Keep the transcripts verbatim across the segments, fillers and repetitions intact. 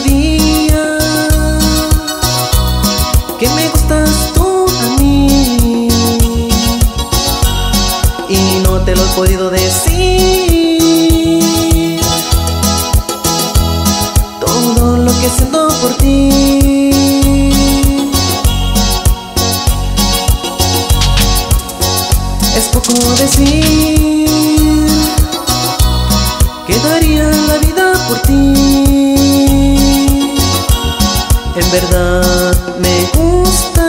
día que me gustas tú a mí y no te lo he podido decir. Todo lo que siento por ti es poco decir que daría la vida por ti. En verdad me gusta,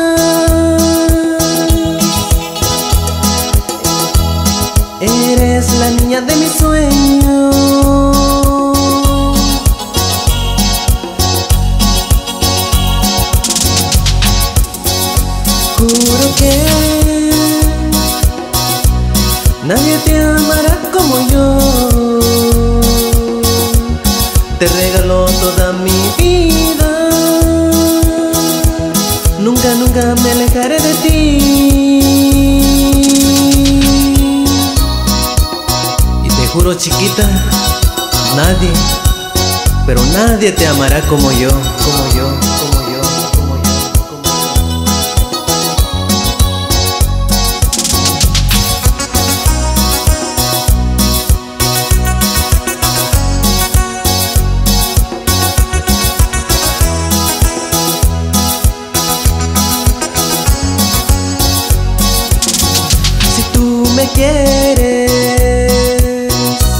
eres la niña de mis sueños. Juro que nadie te amará como yo. Te regalo toda mi vida, nunca, nunca me alejaré de ti. Y te juro, chiquita, nadie, pero nadie te amará como yo, como yo, como yo, como yo, como yo. Si tú me quieres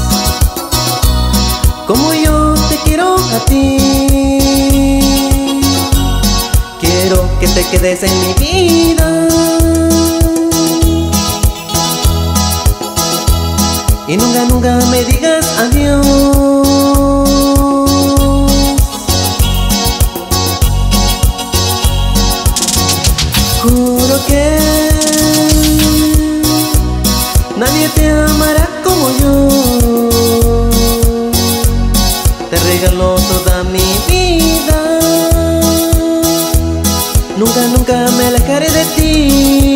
como yo te quiero a ti, quiero que te quedes en mi vida y nunca, nunca me digas adiós. Juro que nadie te amará como yo. Te regalo toda mi vida, nunca, nunca me alejaré de ti.